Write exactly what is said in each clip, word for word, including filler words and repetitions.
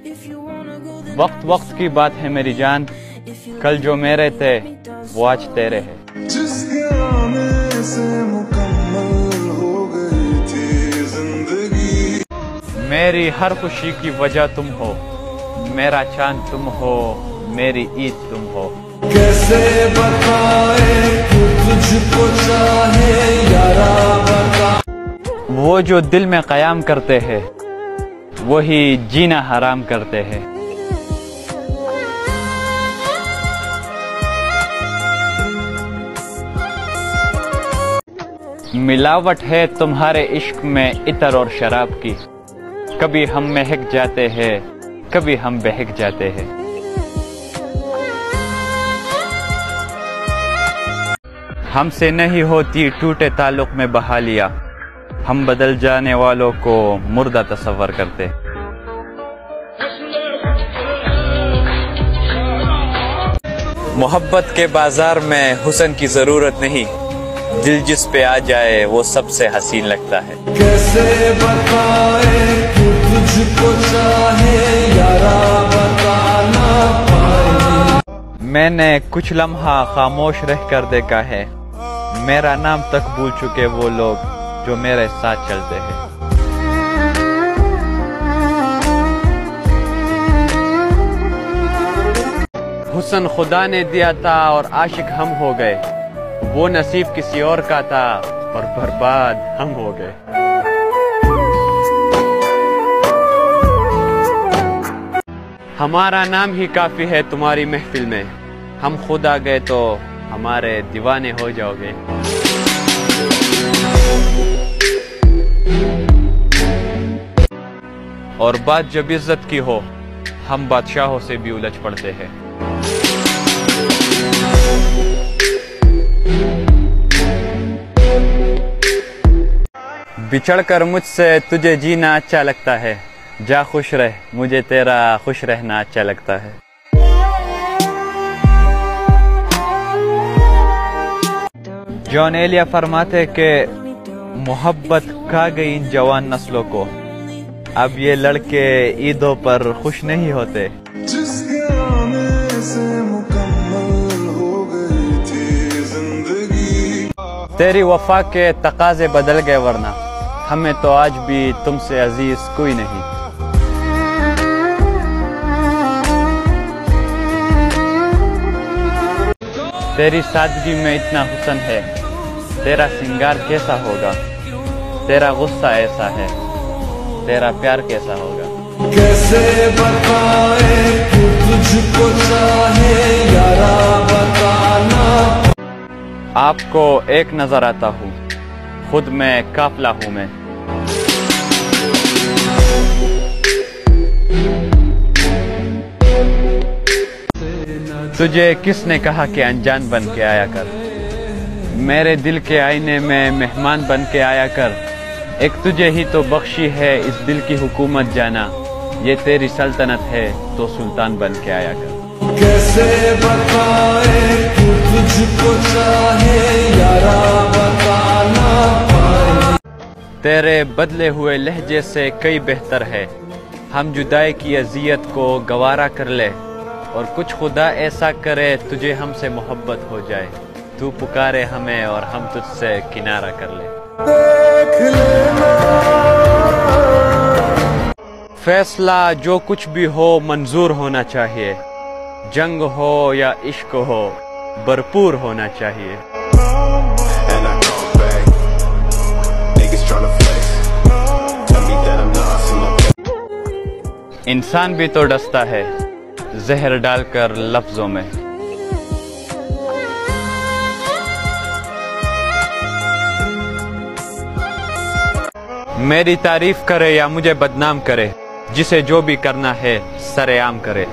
وقت وقت کی بات ہے میری جان، کل جو میرے تھے وہ آج تیرے ہیں۔ میری ہر خوشی کی وجہ تم ہو، میرا چاند تم ہو، میری عید تم ہو۔ کیسے بتائیں تجھ کو چاہے یارا بتا، وہ جو دل میں قیام کرتے ہیں وہی جینا حرام کرتے ہیں۔ ملاوٹ ہے تمہارے عشق میں عطر اور شراب کی، کبھی ہم مہک جاتے ہیں کبھی ہم بہک جاتے ہیں۔ ہم سے نہیں ہوتی ٹوٹے تعلق میں بحالیہ، ہم بدل جانے والوں کو مردہ تصور کرتے۔ محبت کے بازار میں حسن کی ضرورت نہیں، دل جس پہ آ جائے وہ سب سے حسین لگتا ہے۔ کیسے بتائیں تجھ کو چاہے یارا بتانا پائے، میں نے کچھ لمحہ خاموش رہ کر دیکھا ہے، میرا نام تک بھول چکے وہ لوگ جو میرے ساتھ چلتے ہیں۔ حسن خدا نے دیا تھا اور عاشق ہم ہو گئے، وہ نصیب کسی اور کا تھا اور برباد ہم ہو گئے۔ ہمارا نام ہی کافی ہے تمہاری محفل میں، ہم خود آ گئے تو ہمارے دیوانے ہو جاؤ گے۔ اور بات جب عزت کی ہو، ہم بادشاہوں سے بھی الجھ پڑتے ہیں۔ بچھڑ کر مجھ سے تجھے جینا اچھا لگتا ہے، جا خوش رہ مجھے تیرا خوش رہنا اچھا لگتا ہے۔ جان ایلیا فرماتے کہ محبت کھا گئی ان جوان نسلوں کو، اب یہ لڑکے عیدوں پر خوش نہیں ہوتے۔ تیری وفا کے تقاضے بدل گئے ورنہ ہمیں تو آج بھی تم سے عزیز کوئی نہیں۔ تیری سادگی میں اتنا حسن ہے، تیرا سنگار کیسا ہوگا، تیرا غصہ ایسا ہے، تیرا پیار کیسا ہوگا۔ کیسے بتائیں تجھ کو چاہے یارا بتانا، آپ کو ایک نظر آتا ہوں، خود میں قافلہ ہوں میں۔ تجھے کس نے کہا کہ انجان بن کے آیا کر، میرے دل کے آئینے میں مہمان بن کے آیا کر، ایک تجھے ہی تو بخشی ہے اس دل کی حکومت جانا، یہ تیری سلطنت ہے تو سلطان بن کے آیا کر۔ کیسے بتائیں تجھ کو چاہے یارا بتانا پائے، تیرے بدلے ہوئے لہجے سے کئی بہتر ہے، ہم جدائی کی اذیت کو گوارا کر لے، اور کچھ خدا ایسا کرے تجھے ہم سے محبت ہو جائے، تو پکارے ہمیں اور ہم تجھ سے کنارہ کر لے۔ دیکھ لینا فیصلہ جو کچھ بھی ہو منظور ہونا چاہیے، جنگ ہو یا عشق ہو بھرپور ہونا چاہیے۔ انسان بھی تو ڈستا ہے زہر ڈال کر لفظوں میں، میری تعریف کرے یا مجھے بدنام کرے، جسے جو بھی کرنا ہے سر عام کرے۔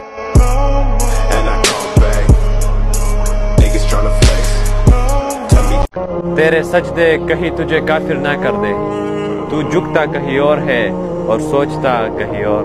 تیرے سجدے کہیں تجھے کافر نہ کر دے، تو جھکتا کہیں اور ہے اور سوچتا کہیں اور۔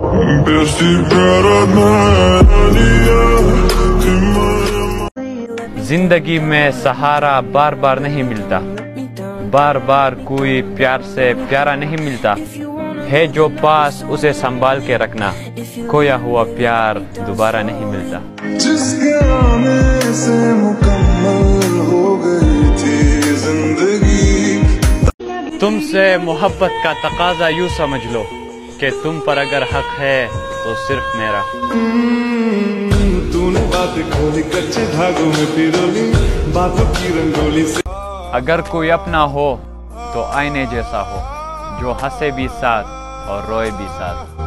زندگی میں سہارا بار بار نہیں ملتا، بار بار کوئی پیار سے پیارا نہیں ملتا، ہے جو پاس اسے سنبھال کے رکھنا، کھویا ہوا پیار دوبارہ نہیں ملتا۔ جس کے آنے سے مکمل ہو گئی تھی زندگی، تم سے محبت کا تقاضا یوں سمجھ لو کہ تم پر اگر حق ہے تو صرف میرا۔ تو نے باتیں کھولی کچے دھاگوں میں پیرولی، باتوں کی رنگولی سے۔ اگر کوئی اپنا ہو تو آئینے جیسا ہو، جو ہنسے بھی ساتھ اور روئے بھی ساتھ۔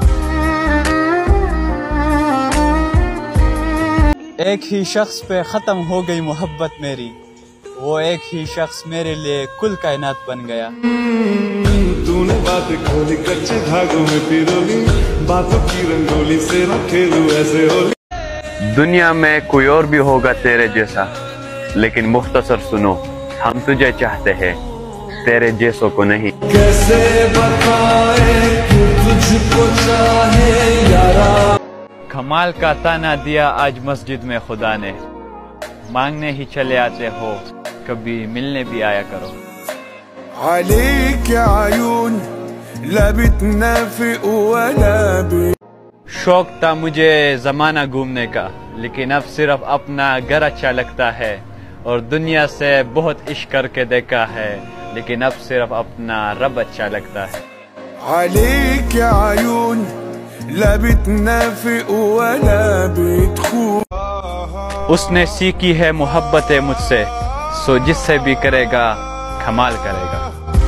ایک ہی شخص پہ ختم ہو گئی محبت میری، وہ ایک ہی شخص میرے لیے کل کائنات بن گیا۔ تو نے باتیں کھولی کچے دھاگوں میں پیرولی، باتوں کی رنگولی سے نہ کھیلو ایسے ہولی۔ دنیا میں کوئی اور بھی ہوگا تیرے جیسا، لیکن مختصر سنو، ہم تجھے چاہتے ہیں، تیرے جیسوں کو نہیں۔ کیسے بتائیں کہ تجھ کو چاہے یارا، کمال کا تانا دیا آج مسجد میں خدا نے، مانگنے ہی چلے آتے ہو، کبھی ملنے بھی آیا کرو۔ عليك عيون لا بتنافق ولا بي۔ شوق تھا مجھے زمانہ گھومنے کا، لیکن اب صرف اپنا گھر اچھا لگتا ہے، اور دنیا سے بہت عشق کر کے دیکھا ہے، لیکن اب صرف اپنا رب اچھا لگتا ہے۔ عليك عيون لا بتنافق ولا بتخون۔ اس نے سیکھی ہے محبت مجھ سے، سو جس سے بھی کرے گا کمال کرے گا۔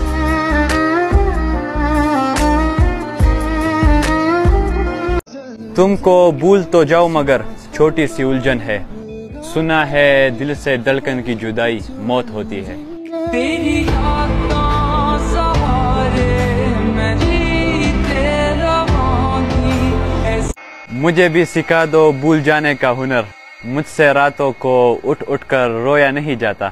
تم کو بھول تو جاؤ مگر چھوٹی سی الجھن ہے، سنا ہے دل سے دھڑکن کی جدائی موت ہوتی ہے۔ تیری یاداں سہارے میں جیتے رہوں گی۔ مجھے بھی سکھا دو بھول جانے کا ہنر، مجھ سے راتوں کو اٹھ اٹھ کر رویا نہیں جاتا۔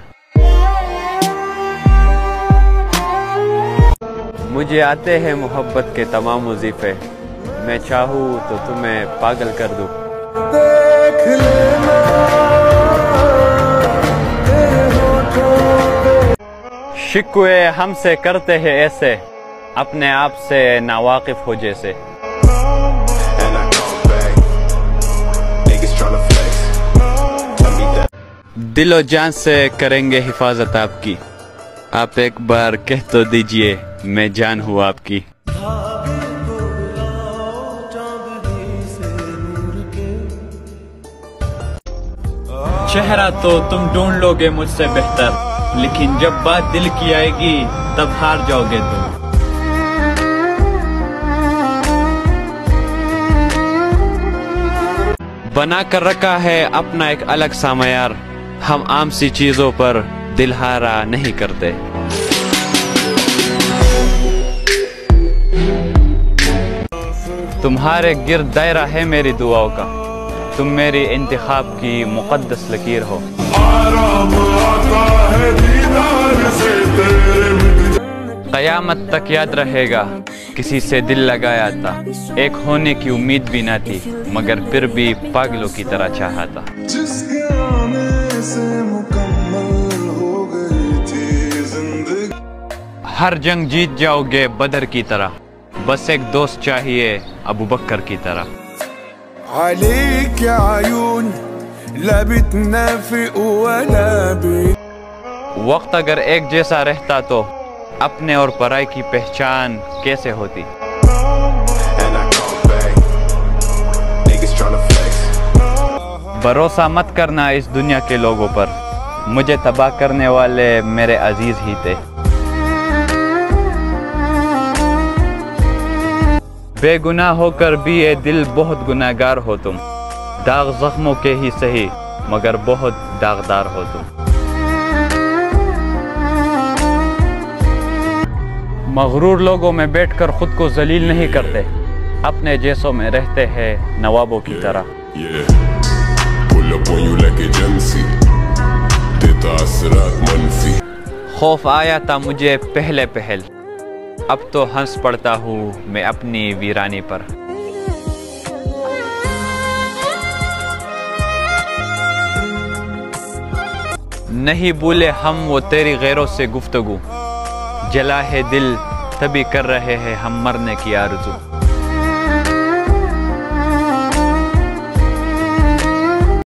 مجھے آتے ہیں محبت کے تمام وظیفے، میں چاہوں تو تمہیں پاگل کر دوں۔ دیکھ لینا تیرے ہونٹوں پہ، شکوے ہم سے کرتے ہیں ایسے، اپنے آپ سے ناواقف ہو جیسے۔ and I come back, niggas tryna flex, tell me that دل و جان سے کریں گے حفاظت آپ کی، آپ ایک بار کہہ تو دیجئے میں جان ہوں آپ کی۔ چہرہ تو تم ڈھونڈ لو گے مجھ سے بہتر، لیکن جب بات دل کی آئے گی تب ہار جاؤ گے تم۔ بنا کر رکھا ہے اپنا ایک الگ سا معیار، ہم عام سی چیزوں پر دل ہارا نہیں کرتے۔ تمہارے گرد دائرہ ہے میری دعاؤں کا، تم میری انتخاب کی مقدس لکیر ہو۔ آرام آتا ہے دیدار سے تیرے، قیامت تک یاد رہے گا کسی سے دل لگایا تھا، ایک ہونے کی امید بھی نہ تھی، مگر پھر بھی پاگلوں کی طرح چاہا تھا۔ جس کے آنے سے مکمل ہو گئی تھی زندگی، ہر جنگ جیت جاؤ گے بدر کی طرح، بس ایک دوست چاہیے ابو بکر کی طرح۔ عليك عيون لا بتنافق ولا بي۔ وقت اگر ایک جیسا رہتا تو اپنے اور پرائی کی پہچان کیسے ہوتی؟ and I come back, niggas tryna flex, بھروسہ مت کرنا اس دنیا کے لوگوں پر، مجھے تباہ کرنے والے میرے عزیز ہی تھے۔ بے گناہ ہو کر بھی اے دل بہت گناہ گار ہو تم، داغ زخموں کے ہی سہی مگر بہت داغدار ہو تم۔ مغرور لوگوں میں بیٹھ کر خود کو ذلیل نہیں کرتے، اپنے جیسوں میں رہتے ہیں نوابوں کی طرح۔ Yeah, pull up on you like agency. دیتا اثرات منفی، خوف آیا تھا مجھے پہلے پہل، اب تو ہنس پڑتا ہوں میں اپنی ویرانی پر۔ نہیں بھولے ہم وہ تیری غیروں سے گفتگو، جلا ہے دل تبھی کر رہے ہیں ہم مرنے کی آرزو.